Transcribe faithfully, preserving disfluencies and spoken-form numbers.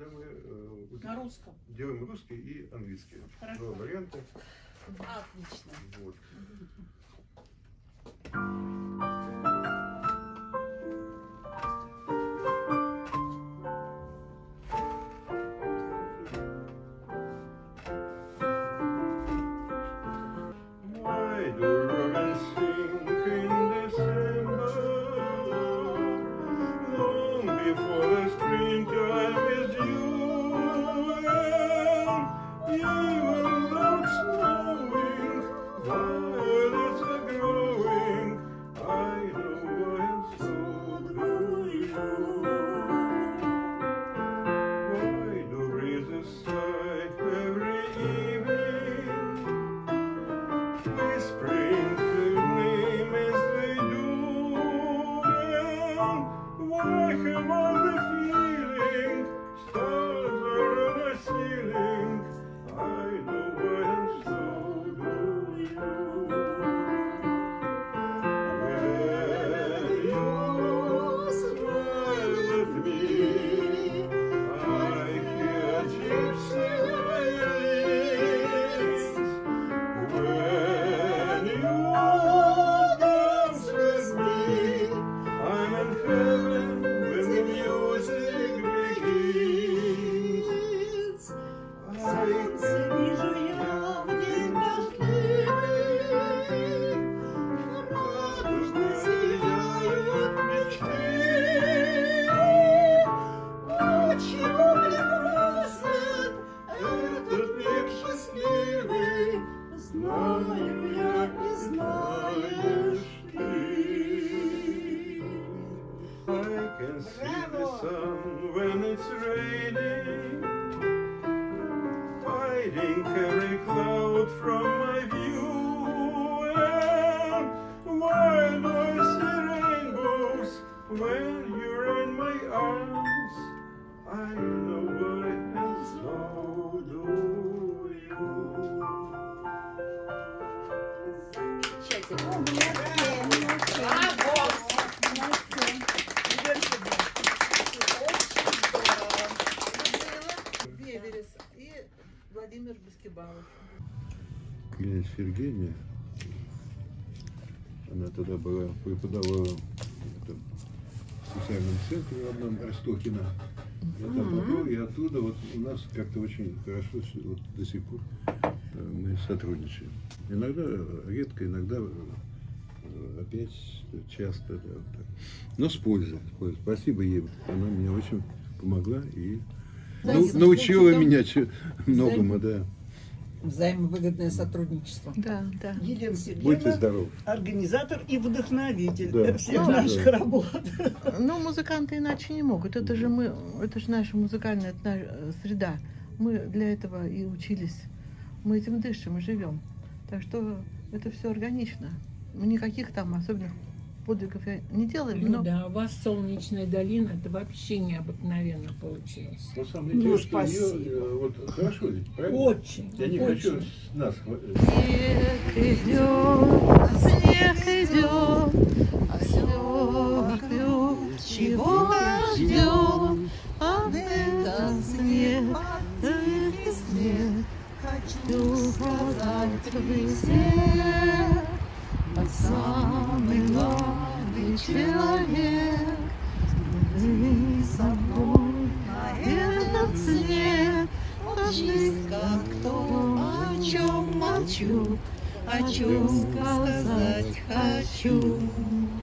тогда мы э, На русском. делаем русский и английский. Хорошо. Два варианта. Отлично. Вот. Why do robins sing in December? Long before the springtime is due, and even though it's snowing, violets are growing. I know why, and so do you. Why do breezes sigh every evening, whispering her name as they do? And why have I the feeling stars are on a ceiling? I know why, and so do you. When you smile at me, I hear gypsy violins. When you dance with me, I'm in heaven when the music begins. Солнце вижу я в день дождливый, радужно сияют мечты. Отчего прекрасен этот миг счастливый, знаю я и знаешь ты. I can see the sun when it's raining, hiding every cloud from my view. And why do I see rainbows when you're in my arms? I know why, and so do you. Велес и Владимир Баскибалов. Князь Евгения, она тогда была, преподавала в социальном центре в одном Ростокино. Я там попал, и оттуда вот у нас как-то очень хорошо вот до сих пор мы сотрудничаем. Иногда редко, иногда опять часто. Да, вот так. Но с пользой, с пользой. Спасибо ей, она мне очень помогла и ну, научила меня многому, да. Взаимовыгодное сотрудничество. Да, да. Елена Будьте Сергеевна, здоровы. организатор и вдохновитель Да. всех Ну, наших да. работ. Ну, музыканты иначе не могут. Это же мы, это же наша музыкальная это наша среда. Мы для этого и учились. Мы этим дышим и живем. Так что это все органично. Мы никаких там особенных подвигов не делаем. Ну Но... да, у вас солнечная долина, это вообще необыкновенно получилось. На самом деле, Ну, что спасибо. ее, вот хорошо ведь, правильно? Очень, Я не очень. хочу с нас хватать. Снег идет, снег идет, осёклю, чего ждем, а это снег, это снег, хочу сказать везде, а самый главный человек, ты со мной на этот снег, близко кто, о чем молчу, о чем сказать хочу.